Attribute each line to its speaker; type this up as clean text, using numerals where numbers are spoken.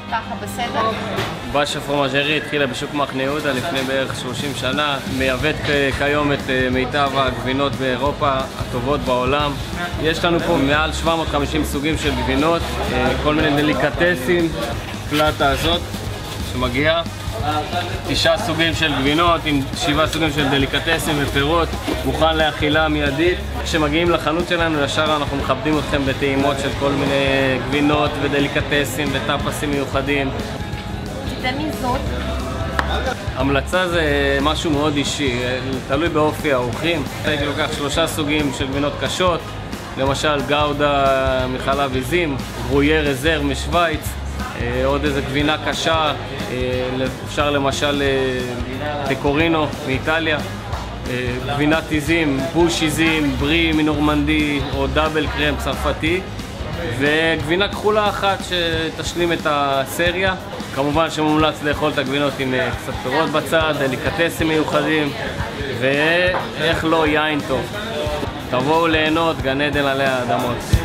Speaker 1: ככה בסדר?
Speaker 2: בשה פרומאז'רי התחילה בשוק מחנה יהודה לפני בערך 30 שנה, מייבאת כיום את מיטב הגבינות באירופה, הטובות בעולם. יש לנו פה מעל 750 סוגים של גבינות, כל מיני דליקטסים, פלטה הזאת שמגיעה, 9 סוגים של גבינות עם 7 סוגים של דליקטסים ופירות, מוכן לאכילה מיידית. כשמגיעים לחנות שלנו ישר אנחנו מכבדים אתכם בטעימות של כל מיני גבינות ודליקטסים וטאפסים מיוחדים.
Speaker 1: ומיזוט?
Speaker 2: המלצה זה משהו מאוד אישי, תלוי באופי האורחים. הייתי לוקח 3 סוגים של גבינות קשות, למשל גאודה מחלב עיזים, גרויה רזר משוויץ, עוד איזה גבינה קשה, אפשר למשל פקורינו מאיטליה, גבינת עיזים, בוש עיזים, ברי מנורמנדי או דאבל קרם צרפתי, וגבינה כחולה אחת שתשלים את הסריה. כמובן שמומלץ לאכול את הגבינות עם קצת פירות בצד, דליקטסים מיוחדים, ואיך לא, יין טוב. תבואו ליהנות, גן עדן עלי האדמות.